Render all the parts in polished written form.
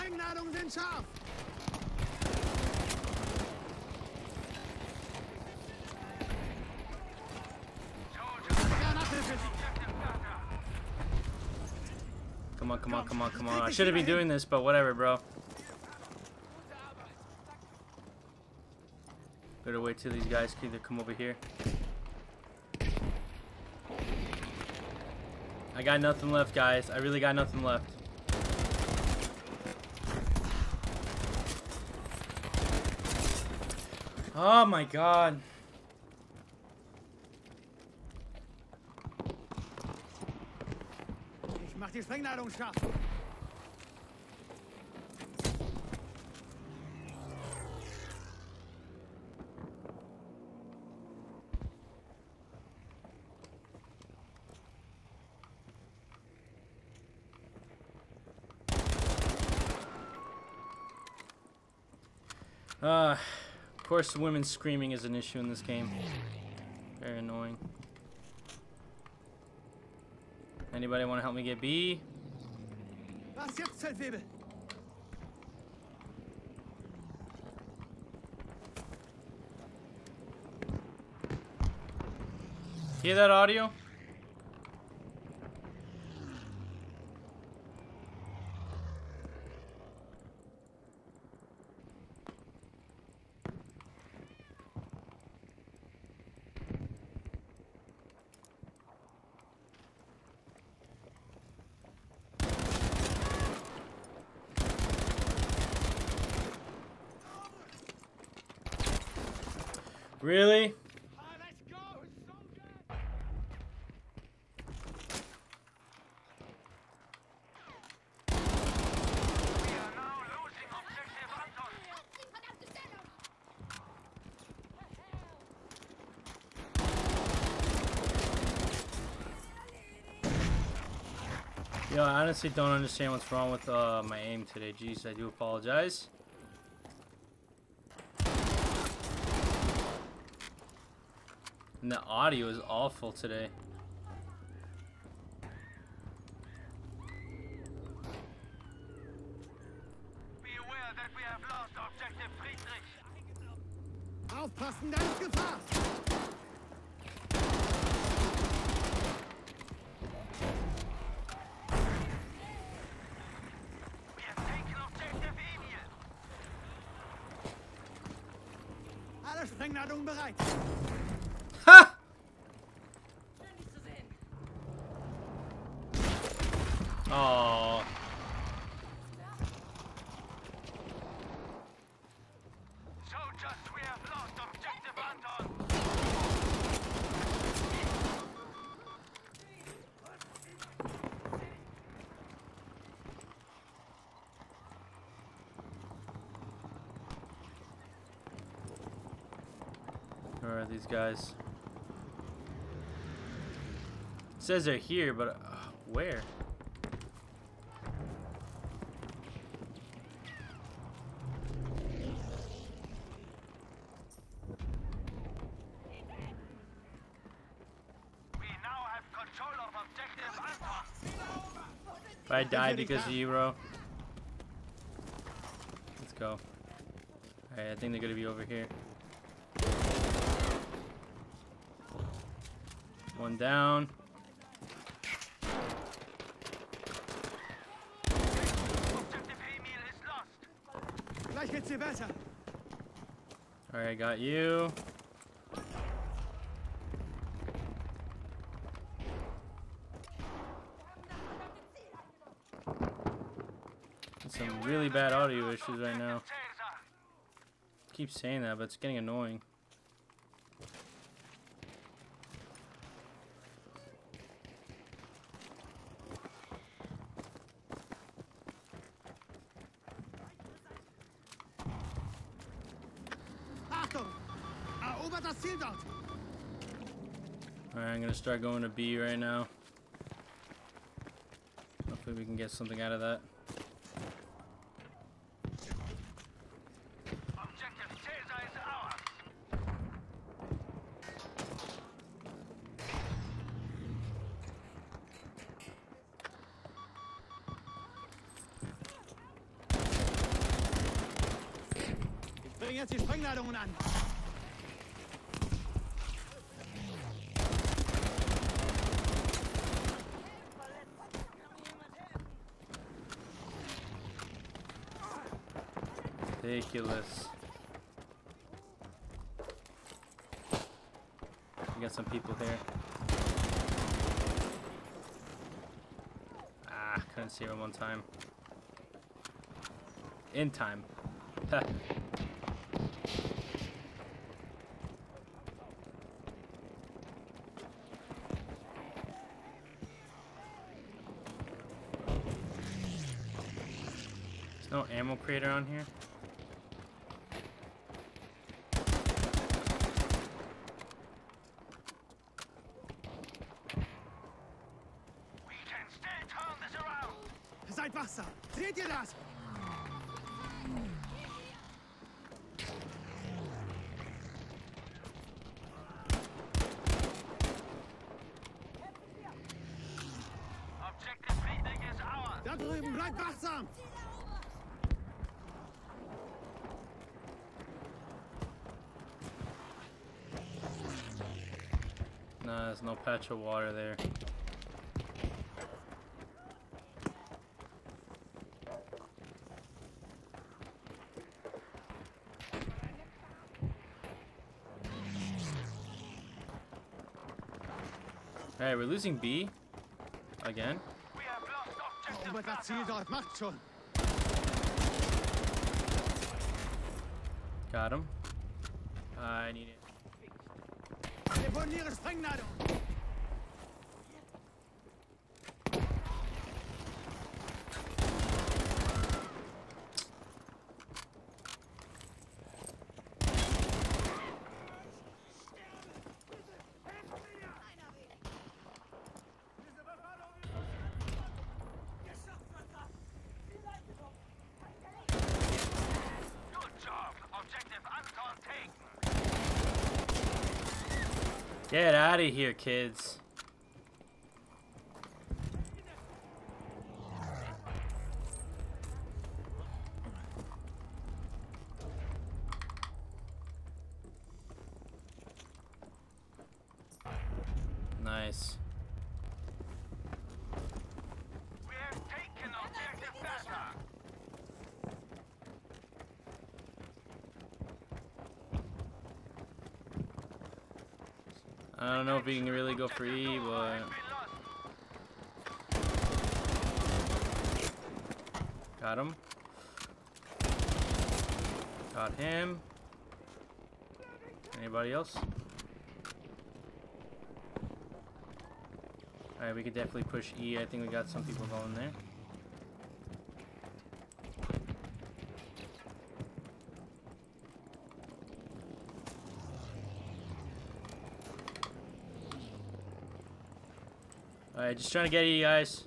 Sprengladungen sind scharf. Come on, come on, come on, come on. I shouldn't be doing this, but whatever, bro. Better wait till these guys can either come over here. I got nothing left, guys. I really got nothing left. Oh my god. Ich mach die Sprengladung scharf. Of course, women screaming is an issue in this game. Very annoying. Anybody want to help me get B? Was jetzt, Feldwebel? Hear that audio? Really? Let's go, soldier! We are now losing objective Anton. Yo, I honestly don't understand what's wrong with my aim today. Jeez, I do apologize. And the audio is awful today. Be aware that we have lost objective Friedrich. Aufpassen, da ist Gefahr! We have taken objective Emil. Alle Sprengladungen bereit! Ha! Oh. Soldiers, we have lost objective Anton. Where are these guys? It says they're here, but where? We now have control of objective Anton. If I died because of you, bro. Let's go. Alright, I think they're gonna be over here. One down. Objective Emil is lost. Gleich geht's dir besser! Alright, I got you. Some really bad audio issues right now. Keep saying that, but it's getting annoying. Achtung! Erobert das Ziel dort! Alright, I'm gonna start going to B right now. Hopefully we can get something out of that. Objective Caesar is ours. bringen jetzt die Sprengladungen an. Ridiculous. We got some people here. Ah, couldn't see him one time. In time. Ha. There's no ammo crater on here. Seid wachsam! Seht ihr das? Objective feeding is ours. Da drüben, bleibt wachsam! No, there's no patch of water there. Alright, we're losing B. Again. We have lost objective Aber das Ziel dort macht schon. Got him. I need it. Deponiere Sprengladung! Good job. Objective Anton taken. Get out of here, kids. Nice. We have taken objective Beta. I don't know if we can really go for E, but got him. Got him. Anybody else? Alright, we could definitely push E. I think we got some people going there. Alright, just trying to get you guys.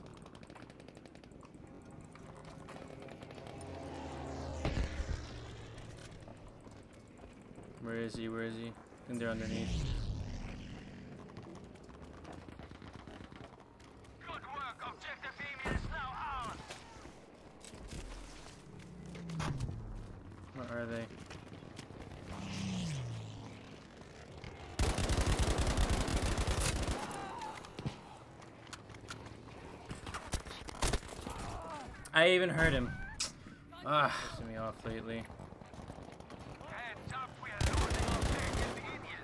Where is he? Where is he? I think they're underneath. Good work. Objective Emil is now ours. Where are they? I even heard him. Ah, pissing me off lately. Heads up. We are losing objective Emil.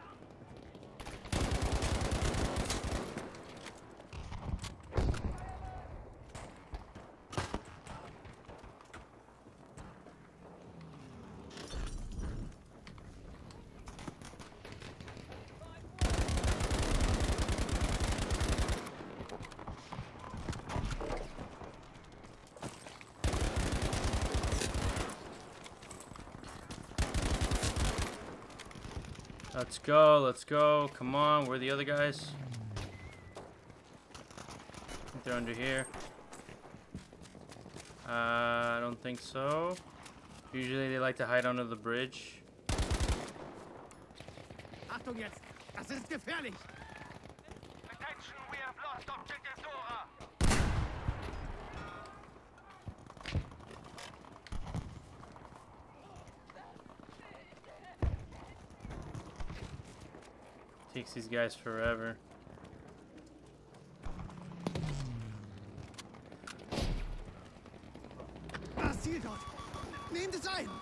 Let's go, let's go. Come on, where are the other guys? I think they're under here. I don't think so. Usually they like to hide under the bridge. Achtung jetzt! Das ist gefährlich! Attention. We have lost objective Dora. Takes these guys forever. Das Ziel dort. Nehmt es ein.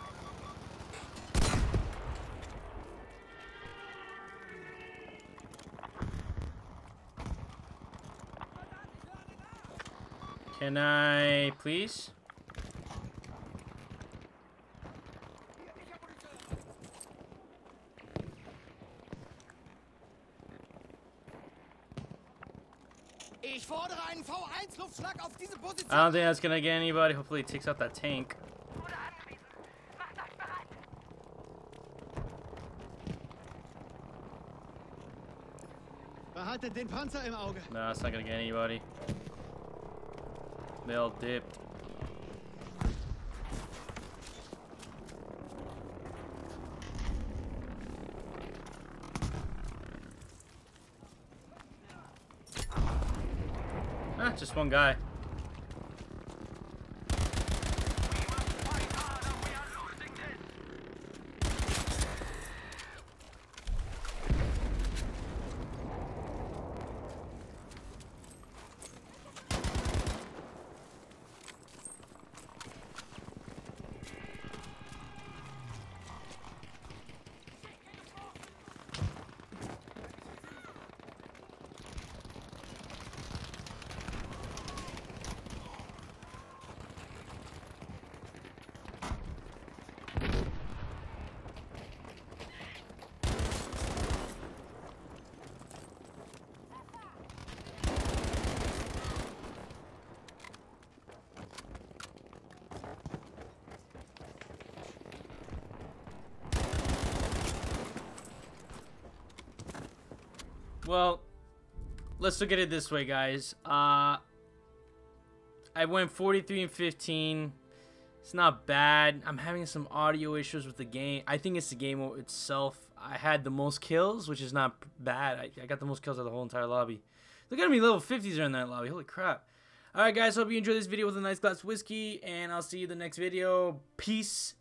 Can I, please? Ich fordere einen V1 Luftschlag auf diese Position. I don't think that's gonna get anybody. Hopefully it takes out that tank. Wurde angewiesen. Macht euch bereit. Behaltet den Panzer im Auge. No, it's not gonna get anybody. They all dipped. Ah, just one guy. Fight harder. We are losing this. Well, let's look at it this way, guys. I went 43 and 15. It's not bad. I'm having some audio issues with the game. I think it's the game itself. I had the most kills, which is not bad. I got the most kills of the whole entire lobby. Look at me, level 50s are in that lobby. Holy crap. Alright, guys. Hope you enjoyed this video with a nice glass of whiskey, and I'll see you in the next video. Peace.